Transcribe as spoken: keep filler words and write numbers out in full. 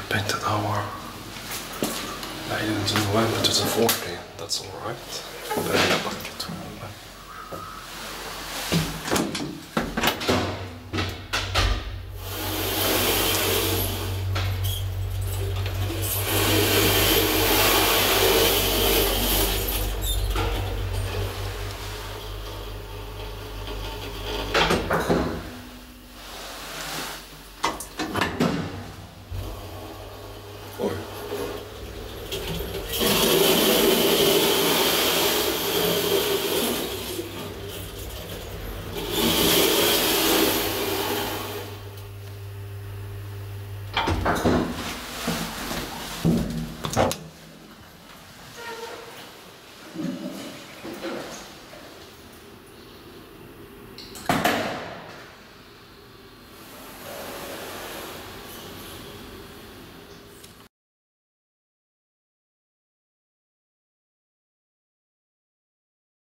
painted our lines in November to the fourteenth, that's alright. There in a bucket. Oj.